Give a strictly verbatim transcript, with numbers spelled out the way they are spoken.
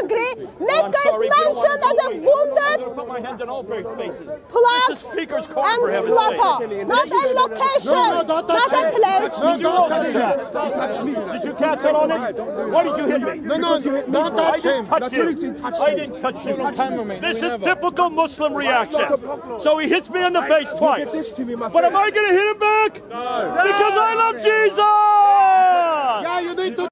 agree. Mecca is mentioned as a wounded, plucked, and slaughtered. Not a location, not a place. No, don't touch me. Did you catch it on it? Why did you hit me? No, no, don't touch him. I didn't touch you. I didn't touch you. This is typical Muslim reaction. So he hits me in the face twice. But am I going to hit him back? No. Because I love Jesus! Yeah, you need to